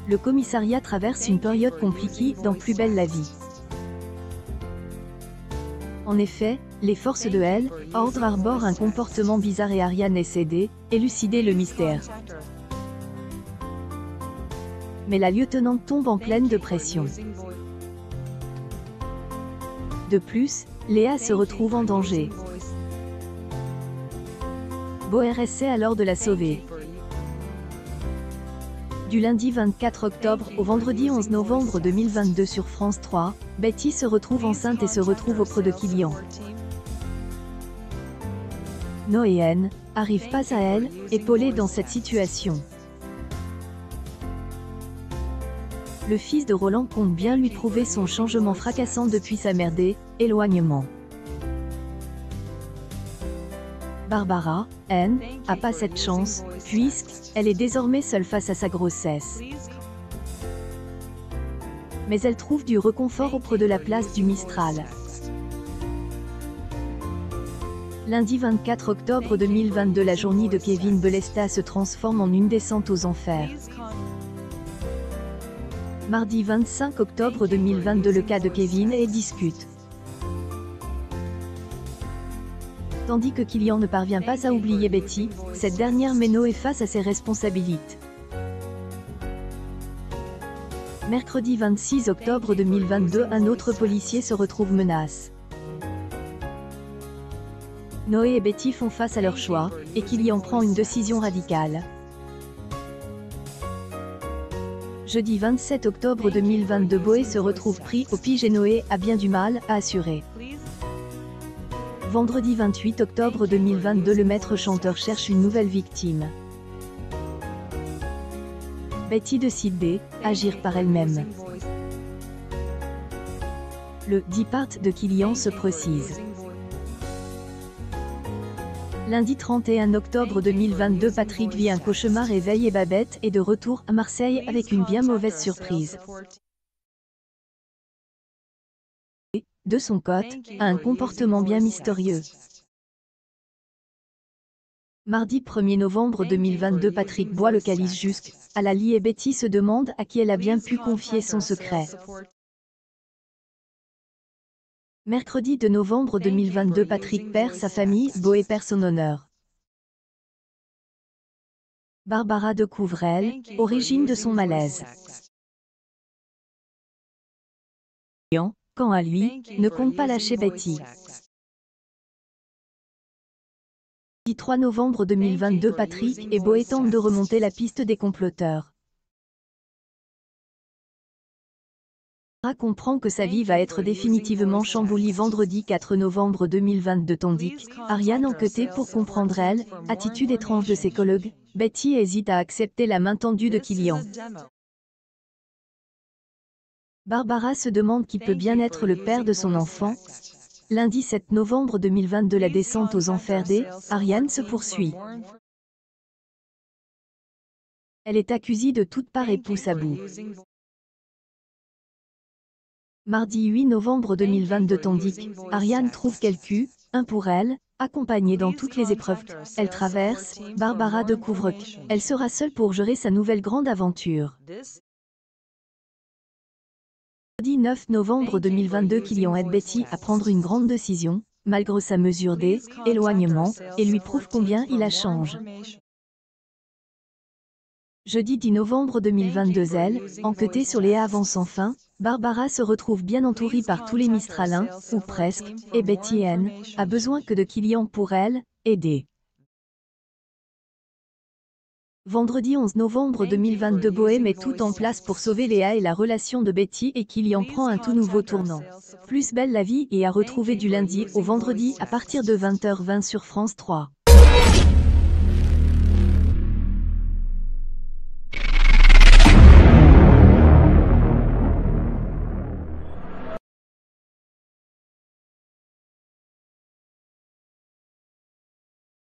Le commissariat traverse une période compliquée dans Plus belle la vie. En effet, les forces de L. Ordre arborent un comportement bizarre et Ariane essaie d'élucider le mystère. Mais la lieutenante tombe en pleine dépression. De plus, Léa se retrouve en danger. Boer essaie alors de la sauver. Du lundi 24 octobre au vendredi 11 novembre 2022 sur France 3, Betty se retrouve enceinte et se retrouve auprès de Killian. Noé et Anne arrivent pas à elle, épaulée dans cette situation. Le fils de Roland compte bien lui prouver son changement fracassant depuis sa mère d'éloignement. Barbara, Anne, a pas cette chance, puisqu'elle est désormais seule face à sa grossesse. Mais elle trouve du réconfort auprès de la place du Mistral. Lundi 24 octobre 2022, la journée de Kevin Belesta se transforme en une descente aux enfers. Mardi 25 octobre 2022, le cas de Kevin est discute. Tandis que Killian ne parvient pas à oublier Betty, cette dernière met Noé face à ses responsabilités. Mercredi 26 octobre 2022, un autre policier se retrouve menacé. Noé et Betty font face à leur choix, et Killian prend une décision radicale. Jeudi 27 octobre 2022, Boé se retrouve pris au piège et Noé a bien du mal à assurer. Vendredi 28 octobre 2022, le maître chanteur cherche une nouvelle victime. Betty décide d'agir par elle-même. Le départ de Killian se précise. Lundi 31 octobre 2022, Patrick vit un cauchemar et veille et Babette est de retour à Marseille avec une bien mauvaise surprise. De son côté, a un comportement bien mystérieux. Mardi 1er novembre 2022, Patrick boit le calice jusqu'à la lit et Betty se demande à qui elle a bien pu confier son secret. Mercredi 2 novembre 2022, Patrick perd sa famille, Boé perd son honneur. Barbara découvre l'origine de son malaise. Quant à lui, ne compte pas lâcher Betty. Le 3 novembre 2022, Patrick et Boé tentent de remonter la piste des comploteurs. Barbara comprend que sa vie va être définitivement chamboulée vendredi 4 novembre 2022, tandis qu'Ariane enquêtait pour comprendre l'attitude étrange de ses collègues. Betty hésite à accepter la main tendue de Killian. Barbara se demande qui peut bien être le père de son enfant. Lundi 7 novembre 2022, la descente aux enfers d'Ariane se poursuit. Elle est accusée de toutes parts et pousse à bout. Mardi 8 novembre 2022, tandis qu'Ariane trouve quelqu'un pour elle, accompagnée dans toutes les épreuves qu'elle traverse, Barbara découvre qu'elle sera seule pour gérer sa nouvelle grande aventure. Mardi 9 novembre 2022, Killian aide Betty à prendre une grande décision, malgré sa mesure d'éloignement, et lui prouve combien il a changé. Jeudi 10 novembre 2022, enquêtée sur Léa avance enfin, Barbara se retrouve bien entourée par tous les Mistralins, ou presque, et Betty Anne a besoin que de Killian pour elle aider. Vendredi 11 novembre 2022, Boé met tout en place pour sauver Léa et la relation de Betty et Killian prend un tout nouveau tournant. Plus belle la vie est à retrouver du lundi au vendredi à partir de 20h20 sur France 3.